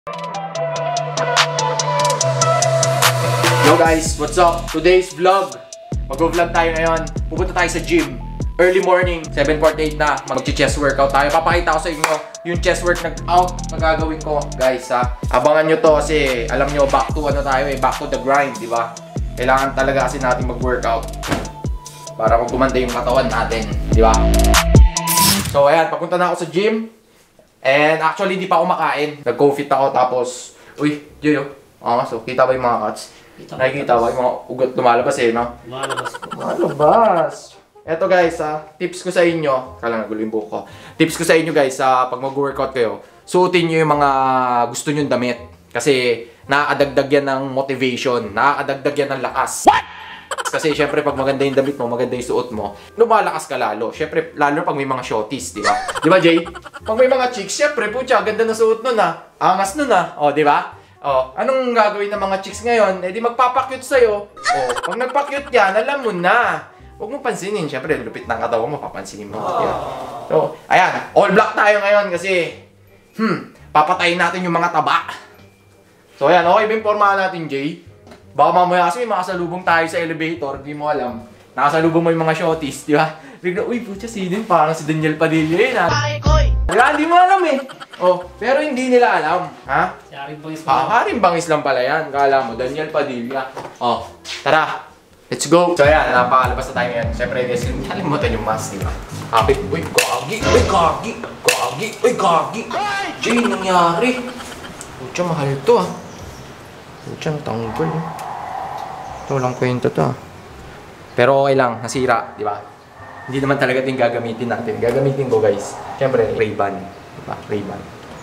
Yo guys, what's up? Today's vlog. Mag-vlog tayo ngayon. Pupunta tayo sa gym. Early morning, 7:48 na. Mag-chest workout tayo. Papakita ko sa inyo yung chest workout na gagawin ko. Guys ha, abangan nyo to kasi alam nyo, back to ano tayo eh. Back to the grind, di ba? Kailangan talaga kasi natin mag-workout para magkumanda yung katawan natin, di ba? So ayan, papunta na ako sa gym. And actually, di pa ako makain. Nag-co-fit ako tapos, uy, Joyo. So, kita ba yung mga cuts? Nakikita ba yung mga ugat lumalabas eh, no? Lumalabas! Eto guys, tips ko sa inyo. Kala nagulo yung buhok ko. Tips ko sa inyo guys, pag mag-workout kayo, suotin nyo yung mga gusto nyo damit. Kasi nakakadagdag yan ng motivation. Nakakadagdag yan ng lakas. What? Kasi syempre pag maganda yung damit mo, maganda yung suot mo, lumalakas ka lalo. Syempre, lalo pag may mga shorties, di ba? Di ba, Jay? Pag may mga chicks, syempre, putya, ganda na suot nun Angas nun O, di ba? Anong gagawin ng mga chicks ngayon? Eh di magpapakyut sa'yo. Pag nagpakyut yan, alam mo na. Huwag mo pansinin. Siyempre, lupit ng katawan mo, papansinin mo. So, ayan. All black tayo ngayon kasi, papatayin natin yung mga taba. So, ayan. Okay ba yung pormahan natin, Jay? Baka mamaya kasi may makasalubong tayo sa elevator. Di mo alam. Nakasalubong mo yung mga shorties, di ba? Bigla, uy, putya, sino yun? Parang si Daniel Padilla yun, Wala, hindi mo alam eh. Pero hindi nila alam. Ha? Si Haring Bangis lang. Haring Bangis lang pala yan. Kala mo, Daniel Padilla. Tara. Let's go. So ayan, napakalabas na tayo ngayon. Siyempre, nalimutan yung mask, di ba? Kapit, uy, gagi. Uy, gagi. Gagi. Uy, gagi. Jay, nangyari. Putya, mahal to Putya, tanggol. Ito, walang kwento to Pero okay lang, nasira, di ba? Hindi naman talaga din gagamitin natin. Gagamitin ko guys. Siyempre, Ray-Ban. Diba? Ray-Ban.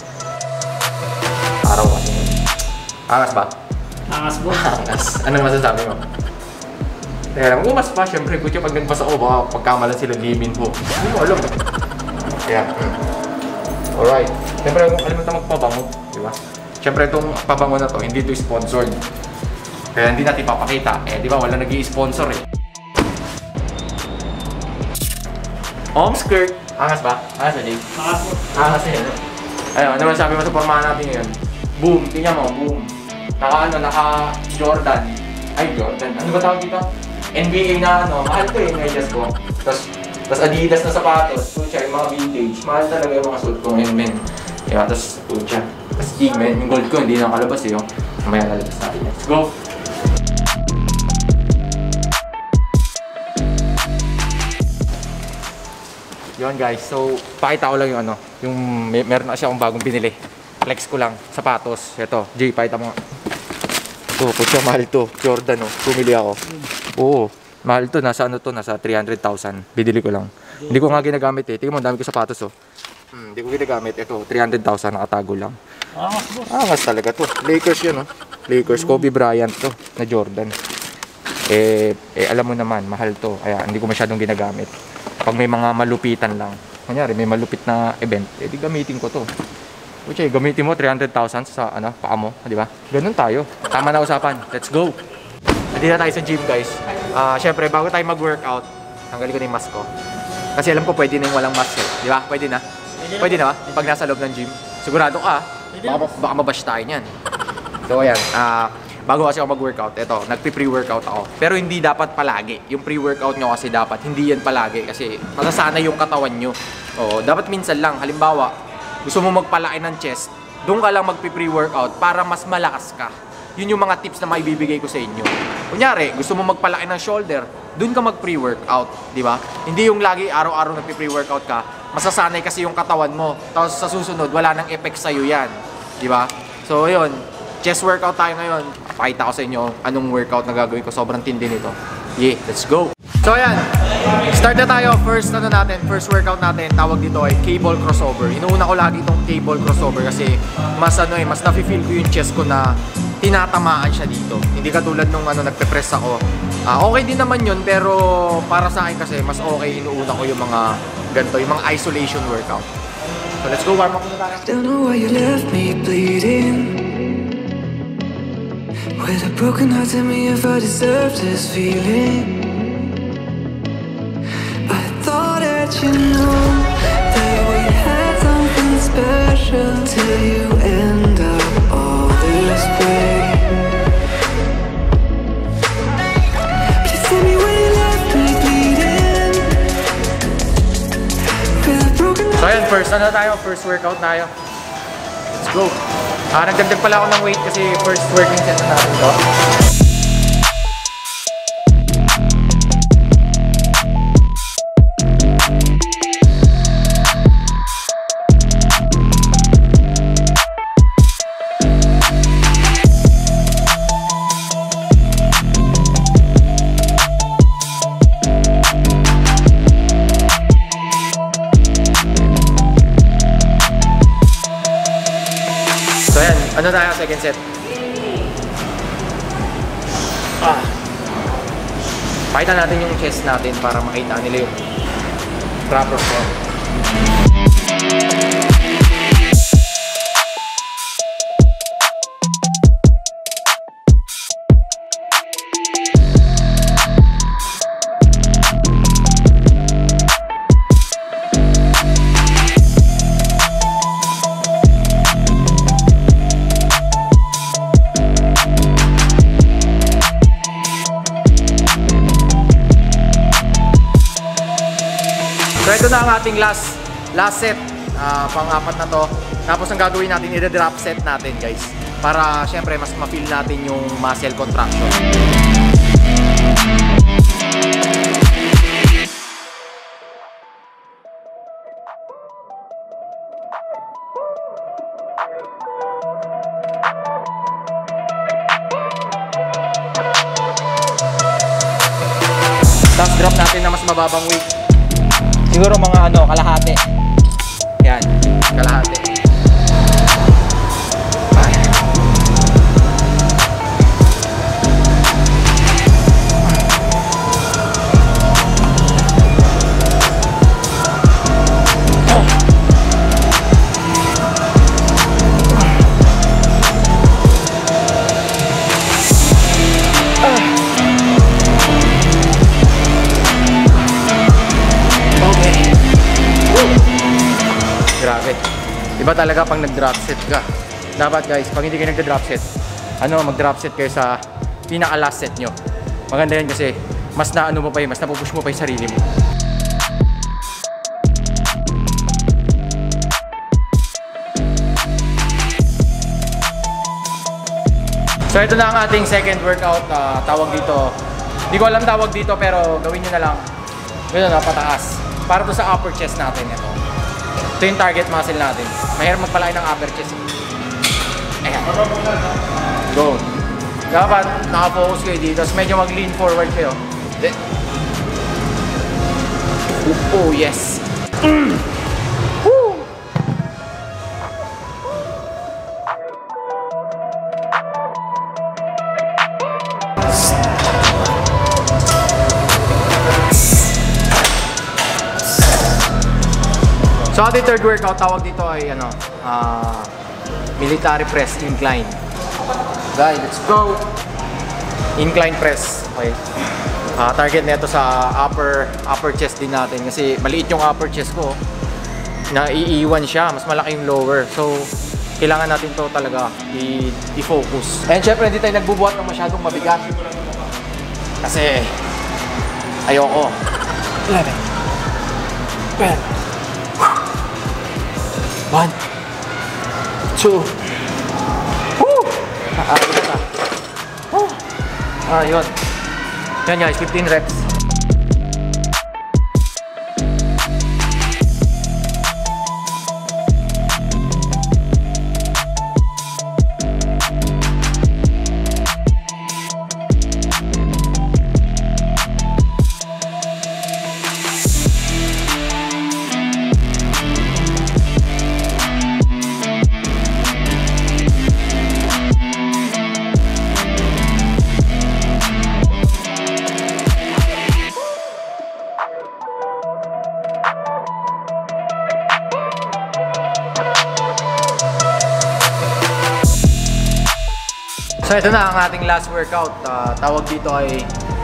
Araw kasi. Angas ba? Angas mo. Angas. Anong masasabi mo? Kaya lang, umas pa. Siyempre, kutya pag nagpas ako, baka pagkamalan sila limin ko. Hindi mo alam. Kaya, alright. Siyempre, kung kalimutan magpabango. Diba? Siyempre, itong pabango na to, hindi ito sponsored. Kaya hindi natin papakita. Di ba? Wala nag-i-sponsor skirt. Angas ba? Angas ba, Jay? Angas mo. Angas yun. Ayun, ano sabi mo sa pormahan natin ngayon? Boom. Tingnan mo, boom. Naka Jordan. Ay, Jordan. Ano ba tawag dito? NBA na mahal to medyas ko. Tapos Adidas na sapatos. Pucha, yung mga vintage. Mahal talaga yung mga suit ko ngayon, men. Diba? Tapos, pucha. Tapos, men, yung gold ko hindi nakalabas Mamaya lalabas natin. Let's go! Yun guys, so pakita ko lang yung meron na siya akong bagong binili. Flex ko lang, sapatos. Ito, Jay, pakita mo nga. Ito, putya, mahal to. Jordan, Pumili ako. Oo, mahal to. Nasa nasa 300,000. Binili ko lang. Hindi ko nga ginagamit Tingnan mo, dami ko sapatos Hindi ko ginagamit. Ito, 300,000 nakatago lang. Angas talaga to. Lakers yun, Lakers, Kobe Bryant to, na Jordan. Alam mo naman, mahal to. Kaya hindi ko masyadong ginagamit. Pag may mga malupitan lang, kunyari may malupit na event, di gamitin ko to. Pucha, gamitin mo 300,000 sa paa mo, di ba? Ganun tayo. Tama na usapan. Let's go. Nandito na tayo sa gym, guys. Syempre, bago tayo mag-workout, tanggalin ko na yung mask ko. Kasi alam ko pwede na yung walang mask di ba? Pwede na. Pwede na ba? Pag nasa loob ng gym. Sigurado ka, baka mabash tayo niyan. So ayan, bago kasi ako mag-workout, eto, nagpi-pre-workout ako. Pero hindi dapat palagi. Yung pre-workout nyo kasi dapat, hindi yan palagi. Kasi masasanay yung katawan nyo. Dapat minsan lang. Halimbawa, gusto mo magpalaki ng chest, doon ka lang magpi-pre-workout para mas malakas ka. Yun yung mga tips na maibibigay ko sa inyo. Kunyari, gusto mo magpalaki ng shoulder, doon ka mag-pre-workout. Di ba? Hindi yung lagi araw-araw nagpi-pre-workout ka, masasanay kasi yung katawan mo. Tapos sa susunod, wala nang effect sa'yo yan. Di ba? So, yun. Chest workout tayo ngayon. Pakita ko sa inyo anong workout na gagawin ko. Sobrang tindi nito. Yeah, let's go! So ayan, start na tayo. First workout natin, tawag dito ay cable crossover. Inuuna ko lagi itong cable crossover kasi mas mas nafe-feel ko yung chest ko na tinatamaan siya dito. Hindi katulad nung nagpe-press ako. Okay din naman yun, pero para sa akin kasi mas okay inuuna ko yung mga ganito, yung mga isolation workout. So let's go, warm up muna tayo. Don't know why you left me bleeding. With a broken heart, tell me if I deserve this feeling. I thought that you know that we had something special till you end up First ano tayo? First workout tayo. Let's go. Nagdagdag pala ako ng weight kasi first working set na natin to. So ayan, ano tayo second set? Pakita natin yung chest natin para makita nila yung proper form. So ito na ang ating last set, pang-apat na to. Tapos ang gagawin natin, i-drop set natin guys. Para syempre mas ma-feel natin yung muscle contraction. Tapos drop natin na mas mababang weight. Siguro mga kalahati. Yan, kalahati. Ay. Grabe. Iba talaga pag nag-drop set ka. Dapat guys, pag hindi kayo nag-drop set, mag-drop set kayo sa pinaka-last set nyo. Maganda yan kasi mas naano mo pa mas napupush mo pa yung sarili mo. So ito na ang ating second workout. Tawag dito, hindi ko alam tawag dito pero gawin nyo na lang. Ganun na, pataas. Para to sa upper chest natin ito. Ito yung target muscle natin. Mahirap magpalaki ng upper chest. Ayan. Go. Dapat nakafocus kayo dito. Tapos medyo mag-lean forward kayo. Oh, yes. Woo! So ating third workout, tawag dito ay military press incline. Guys, let's go! Incline press. Okay. Target nito sa upper chest din natin kasi maliit yung upper chest ko. Naiiwan siya, mas malaki yung lower. So kailangan natin to talaga i-focus. And syempre hindi tayo nagbubuhat ng masyadong mabigat. Kasi ayoko. 11 12 1 2 Woo! Yun. Yan guys, 15 reps. So ito na ang ating last workout. Tawag dito ay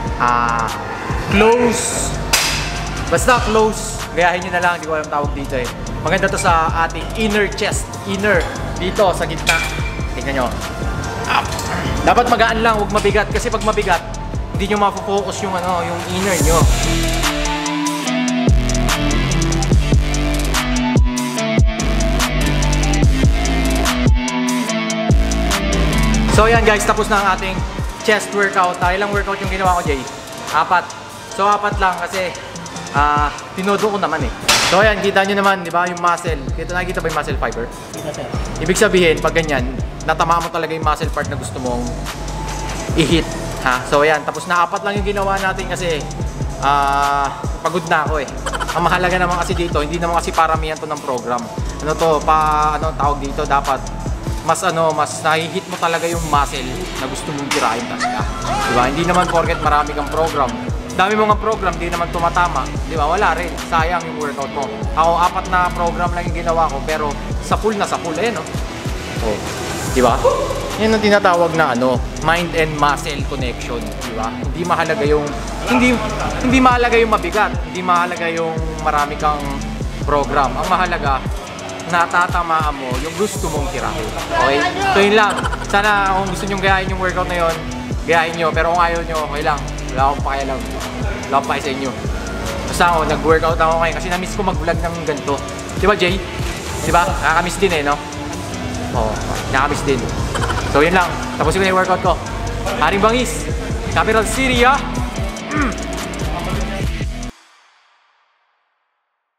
close. Basta close. Gayahin nyo na lang, hindi ko alam tawag dito eh. Maganda to sa ating inner chest. Inner. Dito sa gitna. Tingnan nyo. Up. Dapat magaan lang, huwag mabigat. Kasi pag mabigat, hindi nyo mafocus yung, yung inner nyo. So ayan guys, tapos na ang ating chest workout. Ilang workout yung ginawa ko, Jay? 4. So 4 lang kasi tinodo ko naman eh. So ayan, kita nyo naman, di ba, yung muscle. Nakikita ba yung muscle fiber? Ibig sabihin, pag ganyan, natama mo talaga yung muscle part na gusto mong i-hit. Ha? So ayan, tapos na 4 lang yung ginawa natin kasi pagod na ako eh. Ang mahalaga naman kasi dito, hindi naman kasi paramihan to ng program. Ano to, tawag dito, dapat mas nahi-hit mo talaga yung muscle na gusto mong tirahin talaga. Diba? Hindi naman porket marami kang program. Dami mo nga program, di naman tumatama. Diba? Wala rin. Sayang yung workout mo. Ako, 4 na program lang yung ginawa ko, pero sa full na sa full. Eh, no? Oh. Diba? Yan ang tinatawag na mind and muscle connection. Diba? Hindi mahalaga yung hindi mahalaga yung mabigat. Hindi mahalaga yung marami kang program. Ang mahalaga, natatamaan mo yung gusto mong tirahin. Okay? So yun lang. Sana kung gusto nyo gayahin yung workout na yun, gayahin nyo. Pero kung ayaw nyo, okay lang. Wala akong pakialam. Wala akong pake sa inyo. Basta ako, nag-workout ako ngayon kasi na-miss ko mag-vlog ng ganito. Diba, Jay? Diba? Nakakamiss din eh, no? Oo, nakakamiss din. So yun lang. Tapusin ko na yung workout ko. Haring Bangis, Capital City, ah!